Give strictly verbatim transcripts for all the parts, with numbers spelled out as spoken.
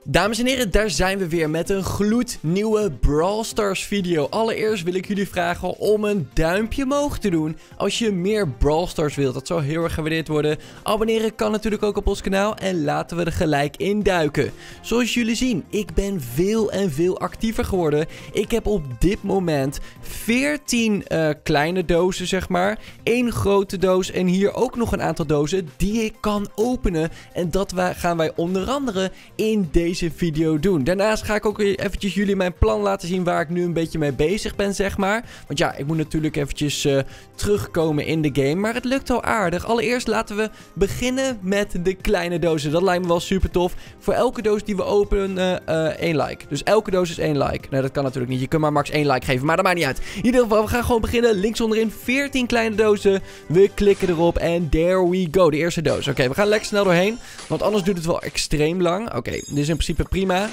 Dames en heren, daar zijn we weer met een gloednieuwe Brawl Stars video. Allereerst wil ik jullie vragen om een duimpje omhoog te doen als je meer Brawl Stars wilt. Dat zou heel erg gewaardeerd worden. Abonneren kan natuurlijk ook op ons kanaal en laten we er gelijk in duiken. Zoals jullie zien, ik ben veel en veel actiever geworden. Ik heb op dit moment veertien uh, kleine dozen, zeg maar. één grote doos en hier ook nog een aantal dozen die ik kan openen. En dat wij, gaan wij onder andere in deze Deze video doen. Daarnaast ga ik ook eventjes jullie mijn plan laten zien waar ik nu een beetje mee bezig ben, zeg maar. Want ja, ik moet natuurlijk eventjes uh, terugkomen in de game, maar het lukt al aardig. Allereerst laten we beginnen met de kleine dozen. Dat lijkt me wel super tof. Voor elke doos die we openen, uh, uh, één like. Dus elke doos is één like. Nee, dat kan natuurlijk niet. Je kunt maar max één like geven, maar dat maakt niet uit. In ieder geval, we gaan gewoon beginnen. Links onderin veertien kleine dozen. We klikken erop en there we go. De eerste doos. Oké, okay, we gaan lekker snel doorheen, want anders duurt het wel extreem lang. Oké, okay, dit is in principe prima.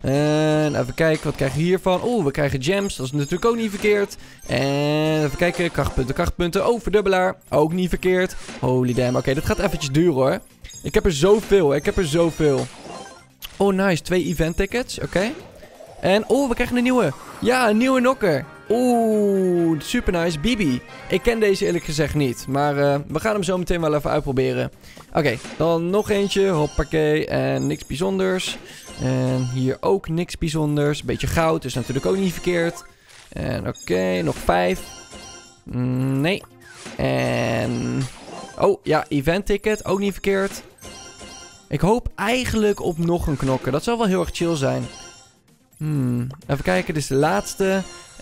En even kijken, wat krijgen we hiervan? Oeh, we krijgen gems. Dat is natuurlijk ook niet verkeerd. En even kijken, krachtpunten, krachtpunten. Oh, verdubbelaar. Ook niet verkeerd. Holy damn. Oké, okay, dit gaat eventjes duren hoor. Ik heb er zoveel. Ik heb er zoveel. Oh, nice. Twee event tickets. Oké. Okay. En, oh, we krijgen een nieuwe. Ja, een nieuwe knokker. Oeh, super nice. Bibi. Ik ken deze eerlijk gezegd niet. Maar uh, we gaan hem zo meteen wel even uitproberen. Oké, okay, dan nog eentje. Hoppakee. En niks bijzonders. En hier ook niks bijzonders. Beetje goud, is natuurlijk ook niet verkeerd. En oké, okay, nog vijf. Mm, nee. En... oh, ja, event ticket. Ook niet verkeerd. Ik hoop eigenlijk op nog een knokker. Dat zou wel heel erg chill zijn. Hmm, even kijken, dit is de laatste.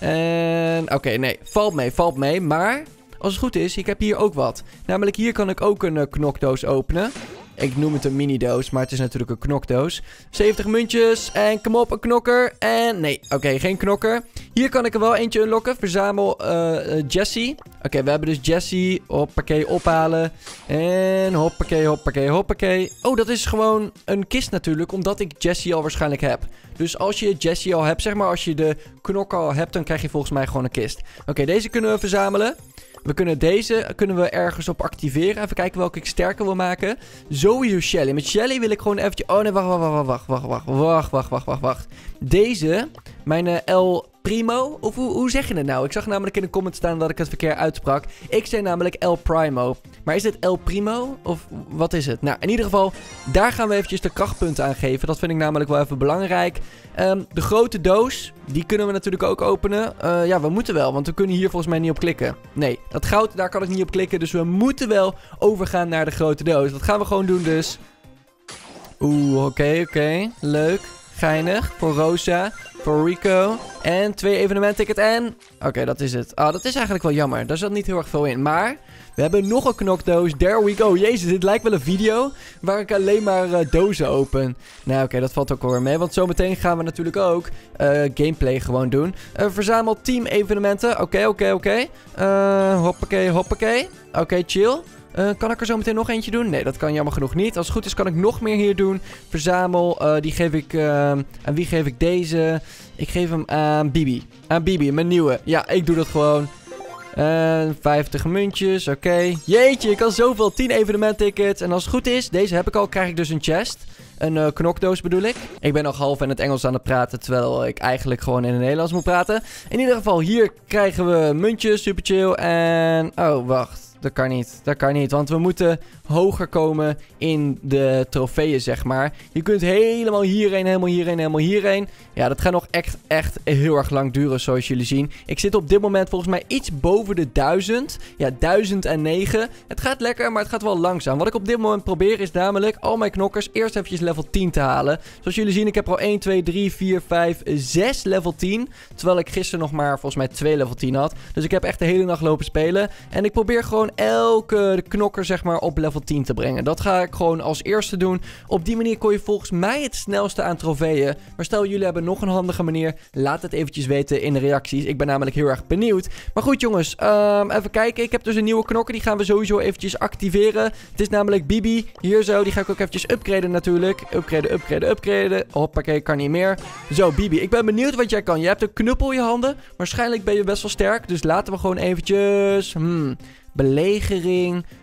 En oké, okay, nee, valt mee, valt mee. Maar als het goed is, ik heb hier ook wat. Namelijk hier kan ik ook een uh, knokdoos openen. Ik noem het een mini-doos, maar het is natuurlijk een knokdoos. zeventig muntjes en kom op, een knokker. En nee, oké, okay, geen knokker. Hier kan ik er wel eentje unlocken. Verzamel uh, uh, Jessie. Oké, okay, we hebben dus Jessie. Hoppakee, ophalen. En hoppakee, hoppakee, hoppakee. Oh, dat is gewoon een kist natuurlijk, omdat ik Jessie al waarschijnlijk heb. Dus als je Jessie al hebt, zeg maar, als je de knokker al hebt, dan krijg je volgens mij gewoon een kist. Oké, okay, deze kunnen we verzamelen. We kunnen deze kunnen we ergens op activeren. Even kijken welke ik sterker wil maken. Sowieso Shelly. Met Shelly wil ik gewoon eventjes... oh nee, wacht, wacht, wacht, wacht, wacht, wacht, wacht, wacht, wacht, wacht, wacht. Deze, mijn uh, El Primo, of hoe, hoe zeg je het nou? Ik zag namelijk in de comments staan dat ik het verkeerd uitsprak. Ik zei namelijk El Primo. Maar is dit El Primo? Of wat is het? Nou, in ieder geval, daar gaan we eventjes de krachtpunten aan geven. Dat vind ik namelijk wel even belangrijk. Um, de grote doos, die kunnen we natuurlijk ook openen. Uh, ja, we moeten wel, want we kunnen hier volgens mij niet op klikken. Nee, dat goud, daar kan ik niet op klikken. Dus we moeten wel overgaan naar de grote doos. Dat gaan we gewoon doen dus. Oeh, oké, okay, oké. Okay. Leuk. Geinig. Voor Rosa. Voor Rico. En twee evenementticket en... oké, okay, dat is het. Ah, oh, dat is eigenlijk wel jammer. Daar zat niet heel erg veel in. Maar... we hebben nog een knokdoos. There we go. Jezus, dit lijkt wel een video waar ik alleen maar uh, dozen open. Nou, oké, okay, dat valt ook wel weer mee. Want zometeen gaan we natuurlijk ook uh, gameplay gewoon doen. Uh, verzamel team evenementen. Oké, okay, oké, okay, oké. Okay. Uh, hoppakee, hoppakee. Oké, okay, chill. Uh, kan ik er zo meteen nog eentje doen? Nee, dat kan jammer genoeg niet. Als het goed is kan ik nog meer hier doen. Verzamel, uh, die geef ik... Uh, aan wie geef ik deze? Ik geef hem aan Bibi. Aan Bibi, mijn nieuwe. Ja, ik doe dat gewoon. En vijftig muntjes, oké. Okay. Jeetje, ik kan zoveel. tien evenementtickets. En als het goed is, deze heb ik al, krijg ik dus een chest. Een uh, knokdoos bedoel ik. Ik ben nog half in het Engels aan het praten, terwijl ik eigenlijk gewoon in het Nederlands moet praten. In ieder geval, hier krijgen we muntjes, super chill. En, oh, wacht. Dat kan niet, dat kan niet, want we moeten hoger komen in de trofeeën, zeg maar. Je kunt helemaal hierheen, helemaal hierheen, helemaal hierheen. Ja, dat gaat nog echt, echt heel erg lang duren, zoals jullie zien. Ik zit op dit moment volgens mij iets boven de duizend. Ja, duizend en negen. Het gaat lekker, maar het gaat wel langzaam. Wat ik op dit moment probeer is namelijk al mijn knokkers eerst eventjes level tien te halen. Zoals jullie zien, ik heb er al één, twee, drie, vier, vijf, zes level tien. Terwijl ik gisteren nog maar volgens mij twee level tien had. Dus ik heb echt de hele nacht lopen spelen. En ik probeer gewoon elke knokker zeg maar op level tien te brengen. Dat ga ik gewoon als eerste doen. Op die manier kon je volgens mij het snelste aan trofeeën. Maar stel jullie hebben nog een handige manier. Laat het eventjes weten in de reacties. Ik ben namelijk heel erg benieuwd. Maar goed jongens, um, even kijken. Ik heb dus een nieuwe knokker. Die gaan we sowieso eventjes activeren. Het is namelijk Bibi. Hier zo. Die ga ik ook eventjes upgraden natuurlijk. Upgraden, upgraden, upgraden. Hoppakee, kan niet meer. Zo Bibi, ik ben benieuwd wat jij kan. Je hebt een knuppel in je handen. Waarschijnlijk ben je best wel sterk. Dus laten we gewoon eventjes... Hmm... belegering,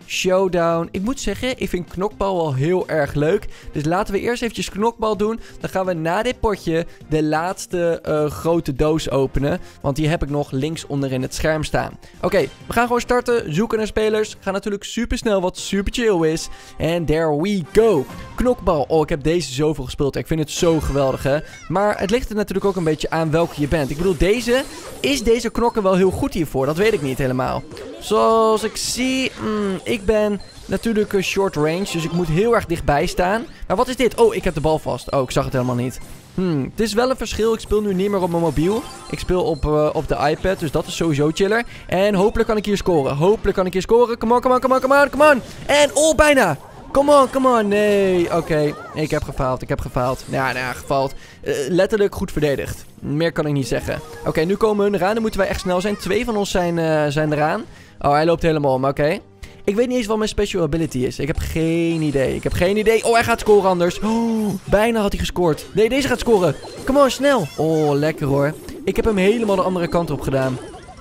Showdown. Ik moet zeggen, ik vind knokbal wel heel erg leuk. Dus laten we eerst eventjes knokbal doen. Dan gaan we na dit potje de laatste uh, grote doos openen. Want die heb ik nog links onder in het scherm staan. Oké, okay, we gaan gewoon starten. Zoeken naar spelers. Gaan natuurlijk super snel, wat super chill is. En there we go. Knokbal. Oh, ik heb deze zoveel gespeeld. Ik vind het zo geweldig, hè. Maar het ligt er natuurlijk ook een beetje aan welke je bent. Ik bedoel, deze... Is deze knokker wel heel goed hiervoor? Dat weet ik niet helemaal. Zoals ik zie... Mm, ik ben natuurlijk uh, short range. Dus ik moet heel erg dichtbij staan. Maar wat is dit? Oh, ik heb de bal vast. Oh, ik zag het helemaal niet. Hmm, het is wel een verschil. Ik speel nu niet meer op mijn mobiel. Ik speel op, uh, op de iPad. Dus dat is sowieso chiller. En hopelijk kan ik hier scoren. Hopelijk kan ik hier scoren. Come on, come on, come on, come on, come on. En oh, bijna. Come on, come on. Nee, oké. Okay. Ik heb gefaald, ik heb gefaald. Ja, nou ja, gefaald. Uh, letterlijk goed verdedigd. Meer kan ik niet zeggen. Oké, okay, nu komen hun eraan. Dan moeten wij echt snel zijn. Twee van ons zijn, uh, zijn eraan. Oh, hij loopt helemaal om. Oké. Okay. Ik weet niet eens wat mijn special ability is. Ik heb geen idee. Ik heb geen idee. Oh, hij gaat scoren anders. Oh, bijna had hij gescoord. Nee, deze gaat scoren. Come on, snel. Oh, lekker hoor. Ik heb hem helemaal de andere kant op gedaan.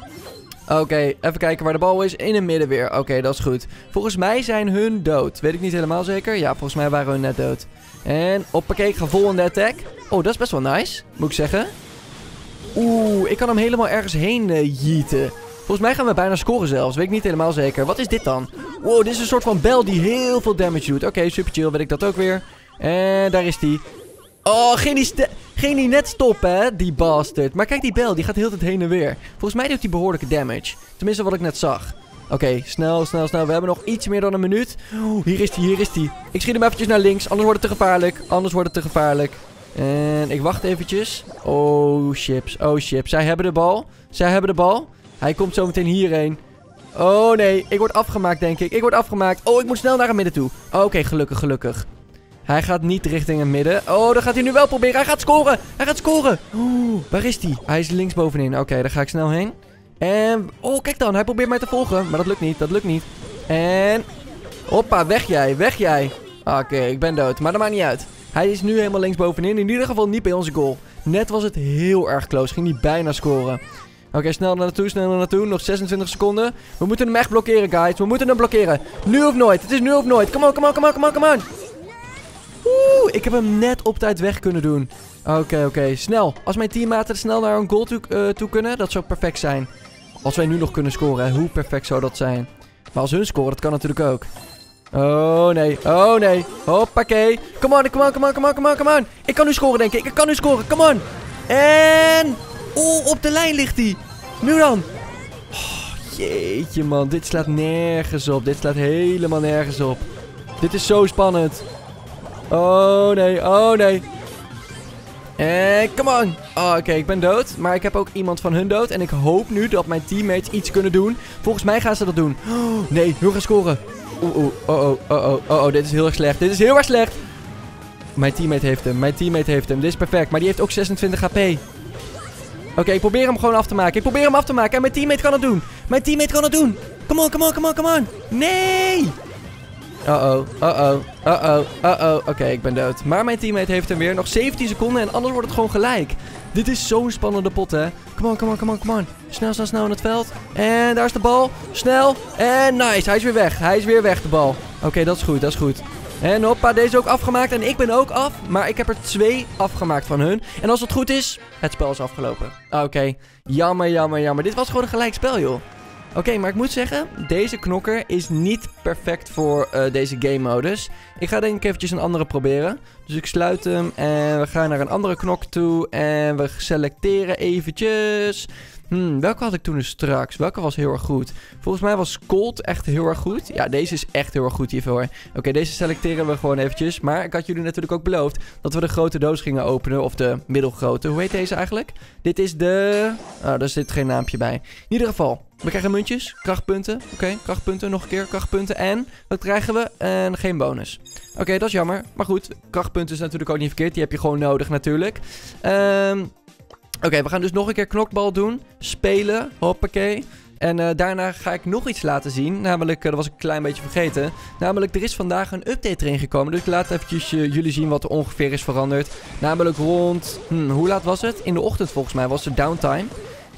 Oké, okay, even kijken waar de bal is. In het midden weer. Oké, okay, dat is goed. Volgens mij zijn hun dood. Weet ik niet helemaal zeker. Ja, volgens mij waren hun net dood. En, hoppakee, ik ga vol in de attack. Oh, dat is best wel nice, moet ik zeggen. Oeh, ik kan hem helemaal ergens heen uh, yeeten. Volgens mij gaan we bijna scoren zelfs. Weet ik niet helemaal zeker. Wat is dit dan? Wow, dit is een soort van bel die heel veel damage doet. Oké, okay, super chill. Weet ik dat ook weer. En daar is die. Oh, ging die, ging die net stoppen, hè? Die bastard. Maar kijk, die bel, die gaat heel de tijd heen en weer. Volgens mij doet die behoorlijke damage. Tenminste, wat ik net zag. Oké, okay, snel, snel, snel. We hebben nog iets meer dan een minuut. Oh, hier is die, hier is die. Ik schiet hem eventjes naar links. Anders wordt het te gevaarlijk. Anders wordt het te gevaarlijk. En ik wacht eventjes. Oh, chips. Oh, chips. Zij hebben de bal. Zij hebben de bal. Hij komt zo meteen hierheen. Oh, nee. Ik word afgemaakt, denk ik. Ik word afgemaakt. Oh, ik moet snel naar het midden toe. Oké, okay, gelukkig, gelukkig. Hij gaat niet richting het midden. Oh, dat gaat hij nu wel proberen. Hij gaat scoren. Hij gaat scoren. Oeh, waar is hij? Hij is links bovenin. Oké, okay, daar ga ik snel heen. En... Oh, kijk dan. Hij probeert mij te volgen. Maar dat lukt niet. Dat lukt niet. En... Hoppa, weg jij. Weg jij. Oké, okay, ik ben dood. Maar dat maakt niet uit. Hij is nu helemaal links bovenin. In ieder geval niet bij onze goal. Net was het heel erg close. Ging hij bijna scoren. Oké, okay, snel naar naartoe, snel naar naartoe. Nog zesentwintig seconden. We moeten hem echt blokkeren, guys. We moeten hem blokkeren. Nu of nooit. Het is nu of nooit. Come on, come on, come on, come on, come on. Oeh, ik heb hem net op tijd weg kunnen doen. Oké, okay, oké. Okay. Snel. Als mijn teammaten snel naar een goal toe, uh, toe kunnen, dat zou perfect zijn. Als wij nu nog kunnen scoren, hè. Hoe perfect zou dat zijn? Maar als hun scoren, dat kan natuurlijk ook. Oh, nee. Oh, nee. Hoppakee. Come on, come on, come on, come on, come on, come on. Ik kan nu scoren, denk ik. Ik kan nu scoren. Come on. En... Oh, op de lijn ligt hij. Nu dan. Oh, jeetje, man. Dit slaat nergens op. Dit slaat helemaal nergens op. Dit is zo spannend. Oh, nee. Oh, nee. En come on. Oh, oké. Okay, ik ben dood. Maar ik heb ook iemand van hun dood. En ik hoop nu dat mijn teammates iets kunnen doen. Volgens mij gaan ze dat doen. Oh, nee. Hun gaan scoren. Oeh, oeh. Oh, oh, oh, oh, oh, oh. Dit is heel erg slecht. Dit is heel erg slecht. Mijn teammate heeft hem. Mijn teammate heeft hem. Dit is perfect. Maar die heeft ook zesentwintig H P. Oké, okay, ik probeer hem gewoon af te maken. Ik probeer hem af te maken. En mijn teammate kan het doen. Mijn teammate kan het doen. Come on, come on, come on, come on. Nee. Uh-oh, uh-oh, uh-oh, uh-oh. Oké, okay, ik ben dood. Maar mijn teammate heeft hem weer. Nog zeventien seconden en anders wordt het gewoon gelijk. Dit is zo'n spannende pot, hè. Come on, come on, come on, come on. Snel, snel, snel in het veld. En daar is de bal. Snel. En nice. Hij is weer weg. Hij is weer weg, de bal. Oké, okay, dat is goed, dat is goed. En hoppa, deze ook afgemaakt. En ik ben ook af. Maar ik heb er twee afgemaakt van hun. En als het goed is, het spel is afgelopen. Oké. Okay. Jammer, jammer, jammer. Dit was gewoon een gelijk spel, joh. Oké, okay, maar ik moet zeggen, deze knokker is niet perfect voor uh, deze game modus. Ik ga denk ik eventjes een andere proberen. Dus ik sluit hem en we gaan naar een andere knok toe. En we selecteren eventjes. Hmm, welke had ik toen dus straks? Welke was heel erg goed? Volgens mij was Colt echt heel erg goed. Ja, deze is echt heel erg goed hiervoor. Oké, okay, deze selecteren we gewoon eventjes. Maar ik had jullie natuurlijk ook beloofd dat we de grote doos gingen openen. Of de middelgrote. Hoe heet deze eigenlijk? Dit is de... Oh, daar zit geen naampje bij. In ieder geval, we krijgen muntjes, krachtpunten. Oké, okay, krachtpunten, nog een keer krachtpunten. En wat krijgen we? En geen bonus. Oké, okay, dat is jammer. Maar goed, krachtpunten is natuurlijk ook niet verkeerd. Die heb je gewoon nodig natuurlijk. Ehm... Um, Oké, okay, we gaan dus nog een keer knokbal doen. Spelen. Hoppakee. En uh, daarna ga ik nog iets laten zien. Namelijk, uh, dat was ik een klein beetje vergeten. Namelijk, er is vandaag een update erin gekomen. Dus ik laat eventjes uh, jullie zien wat er ongeveer is veranderd. Namelijk rond... Hmm, hoe laat was het? In de ochtend volgens mij was de downtime.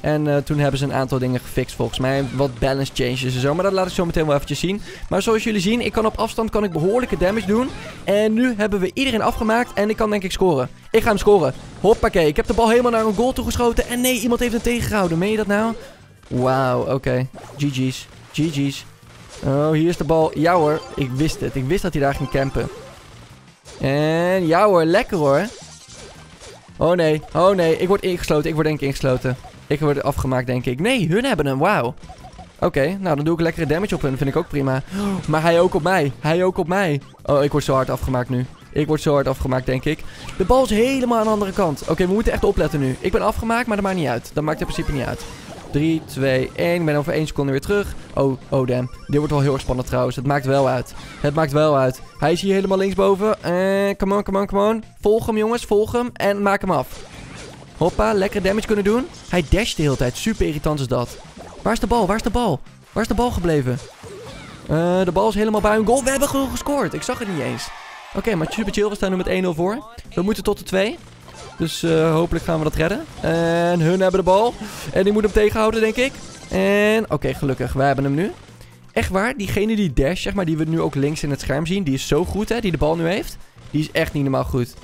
En uh, toen hebben ze een aantal dingen gefixt volgens mij. Wat balance changes en zo. Maar dat laat ik zo meteen wel eventjes zien. Maar zoals jullie zien, ik kan op afstand kan ik behoorlijke damage doen. En nu hebben we iedereen afgemaakt. En ik kan denk ik scoren. Ik ga hem scoren. Hoppakee. Ik heb de bal helemaal naar een goal toe geschoten. En nee, iemand heeft hem tegengehouden. Meen je dat nou? Wauw, oké. Okay. G G's. G G's. Oh, hier is de bal. Ja hoor. Ik wist het. Ik wist dat hij daar ging campen. En ja hoor. Lekker hoor. Oh nee. Oh nee. Ik word ingesloten. Ik word denk ik ingesloten. Ik word afgemaakt denk ik. Nee, hun hebben hem. Wauw. Oké. Okay, nou dan doe ik lekkere damage op hun. Vind ik ook prima. Oh, maar hij ook op mij. Hij ook op mij. Oh, ik word zo hard afgemaakt nu. Ik word zo hard afgemaakt, denk ik. De bal is helemaal aan de andere kant. Oké, okay, we moeten echt opletten nu. Ik ben afgemaakt, maar dat maakt niet uit. Dat maakt in principe niet uit. drie, twee, één. Ik ben over één seconde weer terug. Oh, oh damn. Dit wordt wel heel erg spannend trouwens. Het maakt wel uit. Het maakt wel uit. Hij is hier helemaal linksboven. En come on, come on, come on. Volg hem jongens, volg hem. En maak hem af. Hoppa, lekker damage kunnen doen. Hij dasht de hele tijd. Super irritant is dat. Waar is de bal? Waar is de bal? Waar is de bal gebleven? Uh, de bal is helemaal bij een goal. We hebben gewoon gescoord. Ik zag het niet eens. Oké, okay, maar super chill. We staan nu met één nul voor. We moeten tot de twee. Dus uh, hopelijk gaan we dat redden. En hun hebben de bal. En die moet hem tegenhouden, denk ik. En oké, okay, gelukkig. Wij hebben hem nu. Echt waar, diegene die dash, zeg maar, die we nu ook links in het scherm zien. Die is zo goed, hè, die de bal nu heeft. Die is echt niet normaal goed.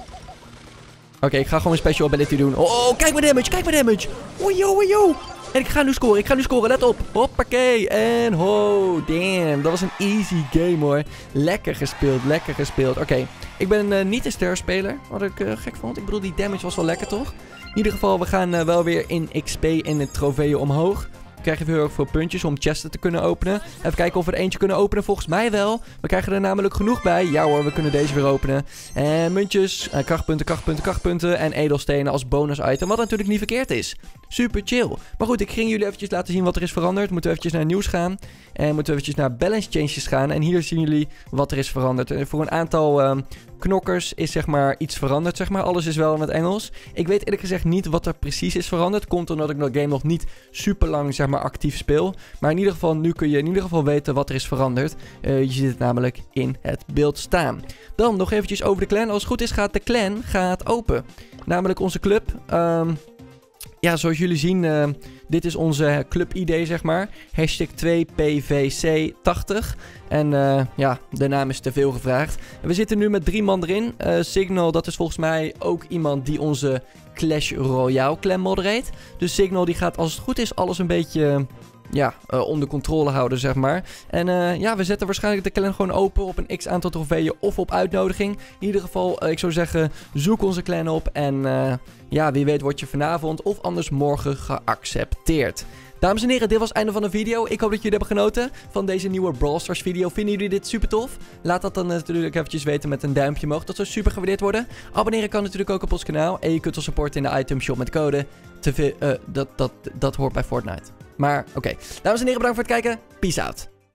Oké, okay, ik ga gewoon een special ability doen. Oh, oh, kijk maar damage, kijk maar damage. Oei, oei, oei. En ik ga nu scoren, ik ga nu scoren, let op. Hoppakee. En oh, damn. Dat was een easy game hoor. Lekker gespeeld, lekker gespeeld. Oké, okay. Ik ben uh, niet een sterspeler, wat ik uh, gek vond. Ik bedoel, die damage was wel lekker toch? In ieder geval, we gaan uh, wel weer in X P en de trofeeën omhoog. We krijgen weer heel veel puntjes om chesten te kunnen openen. Even kijken of we er eentje kunnen openen. Volgens mij wel. We krijgen er namelijk genoeg bij. Ja hoor, we kunnen deze weer openen. En muntjes, uh, krachtpunten, krachtpunten, krachtpunten. En edelstenen als bonus item. Wat natuurlijk niet verkeerd is. Super chill. Maar goed, ik ging jullie eventjes laten zien wat er is veranderd. Moeten we eventjes naar nieuws gaan. En moeten we eventjes naar balance changes gaan. En hier zien jullie wat er is veranderd. En voor een aantal uh, knokkers is zeg maar iets veranderd. Zeg maar. Alles is wel in het Engels. Ik weet eerlijk gezegd niet wat er precies is veranderd. Komt omdat ik dat game nog niet super lang zeg maar actief speel. Maar in ieder geval, nu kun je in ieder geval weten wat er is veranderd. Uh, je ziet het namelijk in het beeld staan. Dan nog eventjes over de clan. Als het goed is gaat de clan gaat open. Namelijk onze club. Um, Ja, zoals jullie zien, uh, dit is onze club I D, zeg maar. Hashtag twee P V C tachtig. En uh, ja, de naam is te veel gevraagd. We zitten nu met drie man erin. Uh, Signal, dat is volgens mij ook iemand die onze Clash Royale clan modereert. Dus Signal die gaat, als het goed is, alles een beetje... Ja, uh, onder controle houden, zeg maar. En uh, ja, we zetten waarschijnlijk de clan gewoon open op een x-aantal trofeeën of op uitnodiging. In ieder geval, uh, ik zou zeggen, zoek onze clan op. En uh, ja, wie weet word je vanavond of anders morgen geaccepteerd. Dames en heren, dit was het einde van de video. Ik hoop dat jullie hebben genoten van deze nieuwe Brawl Stars video. Vinden jullie dit super tof? Laat dat dan natuurlijk eventjes weten met een duimpje omhoog. Dat zou super gewaardeerd worden. Abonneren kan natuurlijk ook op ons kanaal. En je kunt ons supporten in de item shop met code. Te uh, dat, dat, dat hoort bij Fortnite. Maar oké. Okay. Dames en heren, bedankt voor het kijken. Peace out.